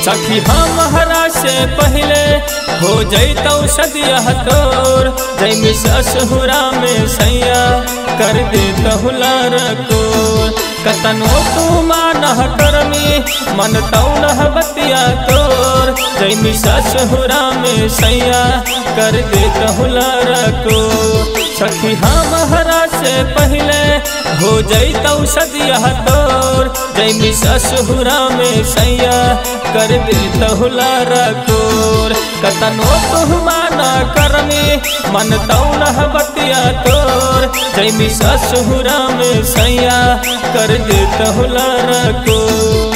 सखी हमारा से पहले हो जैतौ सदिया तोर, जैमी ससुरा में सैया कर देतहु लरकोर। कतनो तू मानह करमी मन तौनह बतिया तोर, जैमी ससुरा में सैया कर देतहु लरकोर। सखी हमारा से पहले हो जैतौ सदिया तोर, जैमी ससुरा में सैया कर देतहु लरकोर। कतनो तू माना करमी मन तौनह बतिया तोर, जैमी ससुरा में सैया कर देतहु लरकोर।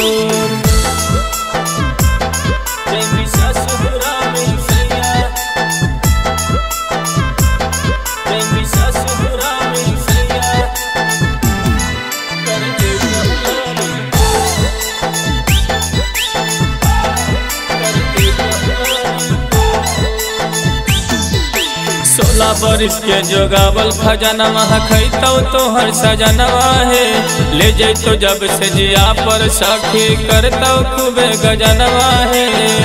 जैमी ससुरा में सैया, जैमी ससुरा में सैया कर देतहु लरकोर। 16 बरिस के जोगावल खजानवा खैतौ तोहर सजनवा है, ले जैतो जब से जिया पर सखी करतौ खूबे गजनवा है।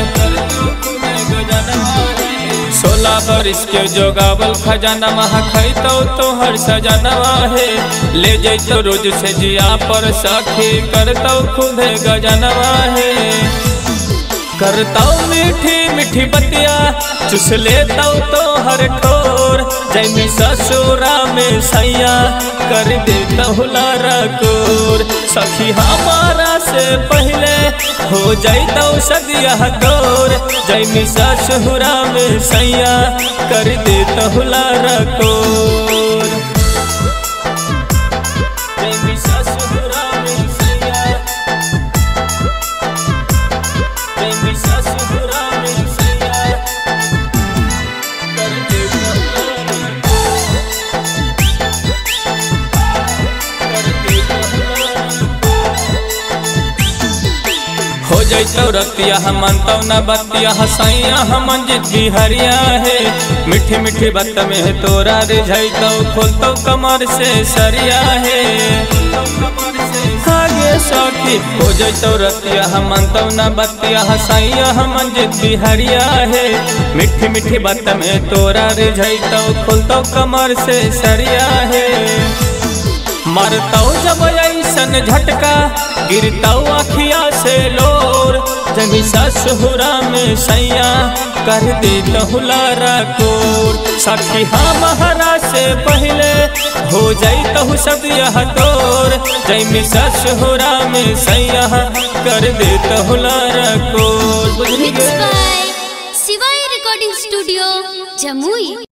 16 बरिस के जोगावल खजानवा खैतौ तोहर सजनवा है, ले जैतो रोज से जिया पर सखी करतौ खूबे गजनवा है। करतौ मीठी मीठी बतिया चुस लेतौ तोहर ठोर, जैमी ससुरा में सैया कर देतहु लरकोर। सखी हमारा से पहले हो जैतौ सदिया तोर, जैमी ससुरा में सैया कर देतहु लरकोर। जैमी ससुरा में सैया, जैमी ससुरा में सैया कर देतहु हो जैतौ रतिया मनतौ न बतिया सैया हमन जित बिहरिया है। मीठी मीठी बात में तोरा रिझैतौ खोलतौ कमर से सरिया है। आगे सखी हो जैतौ रतिया मनतौ न बतिया सैया हमन जित बिहरिया है। मीठी मीठी बात में तोरा रिझैतौ खोलतौ कमर से सरिया है। मरतौ जब ऐसन झटका गिरतौ अखिया से लोर, जैमी ससुरा में सैया कर देतहु लरकोर। सखी हमारा से पहले हो जैतहु सदिया तोर, जैमी ससुरा में सैया कर देतहु लरकोर। Mix by Shivay recording studio Jamui.